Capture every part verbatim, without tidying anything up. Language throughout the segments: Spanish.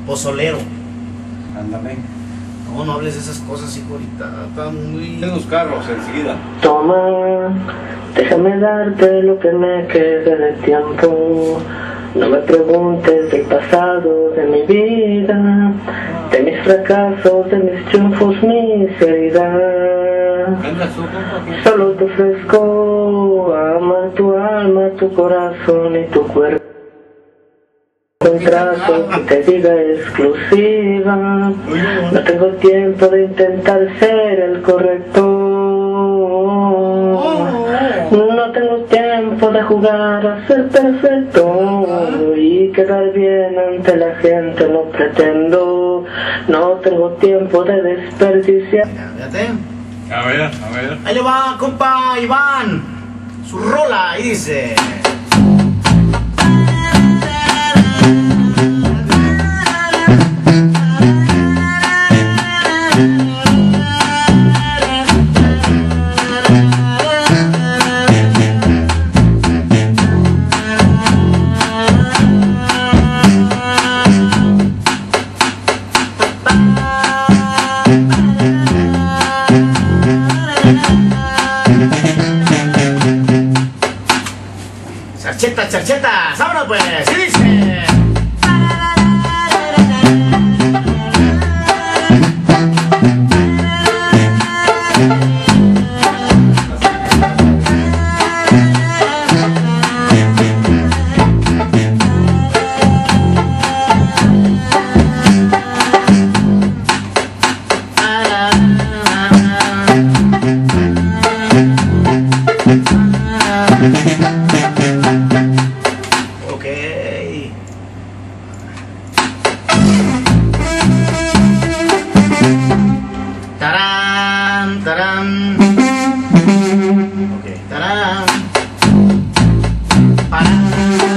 pozolero. Ándame. No, no hables de esas cosas, hijo, ahorita está muy... En los carros, enseguida. Toma, déjame darte lo que me quede de tiempo. No me preguntes del pasado de mi vida, de mis fracasos, de mis triunfos, mis heridas. Solo te ofrezco amar tu alma, tu corazón y tu cuerpo. Un trato que te diga exclusiva. No tengo tiempo de intentar ser el correcto. No tengo tiempo de jugar a ser perfecto y quedar bien ante la gente, no pretendo. No tengo tiempo de desperdiciar. Fíjate. A ver, a ver. Ahí le va, compa Iván. Su rola, y dice... Charcheta, charcheta, vámonos pues, y dice... Tarán, tarán. Ok, tarán. Parán.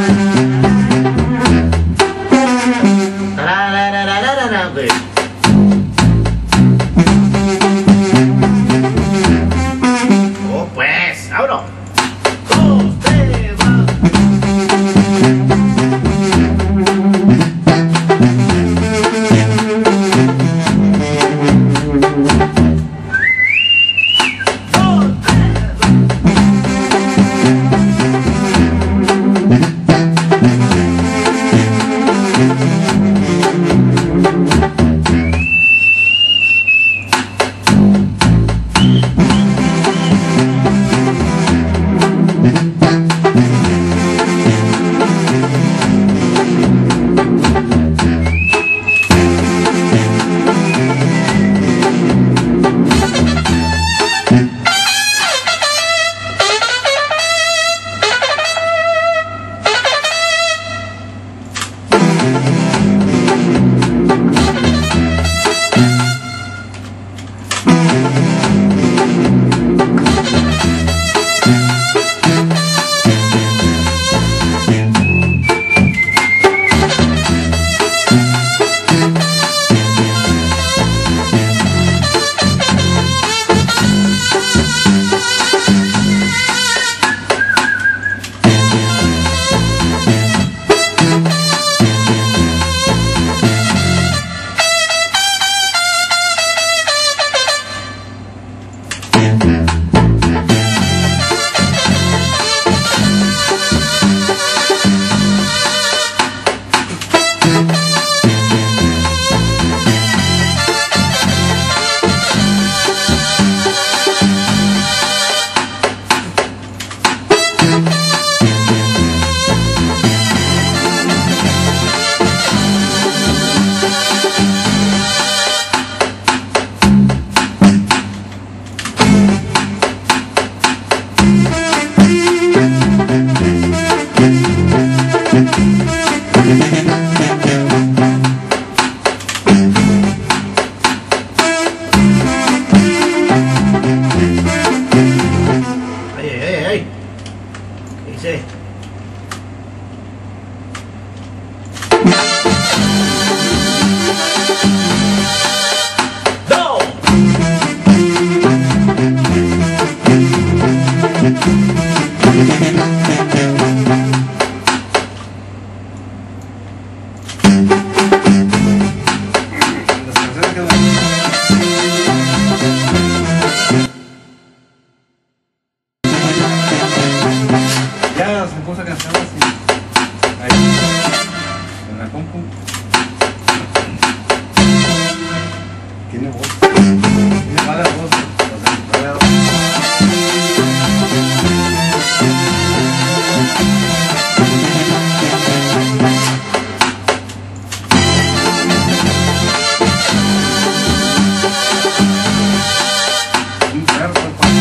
Tarararararara, ok. Oh, pues, vámonos. Dos, tres, va. Ahí. En la compu. Tiene voz. Tiene mala voz. Un perro.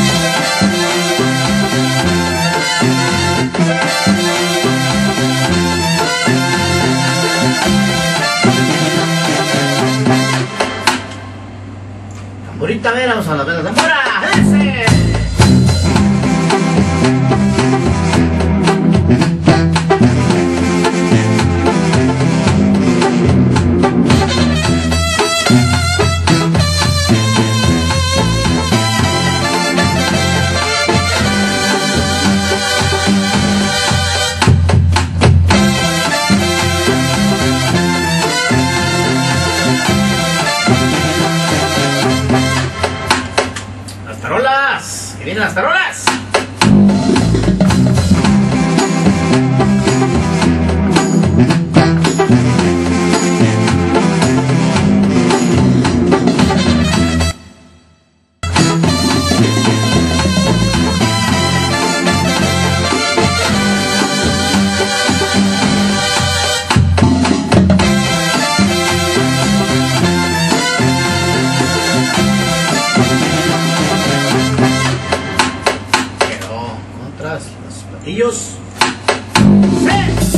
Tamborita, ver, vamos a la vela. ¡Tambora! ¡Ese! ¡Las tarolas! ¡Que vienen las tarolas! Quedó contra los platillos. ¡Sí!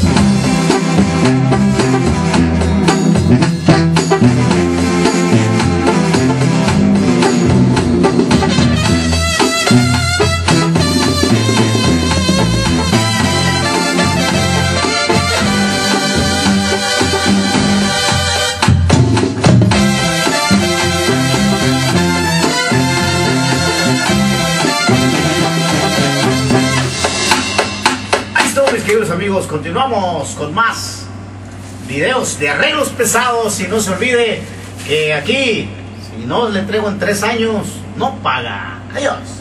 Mis queridos amigos, continuamos con más videos de arreglos pesados. Y no se olvide que aquí, si no le entrego en tres años, no paga. Adiós.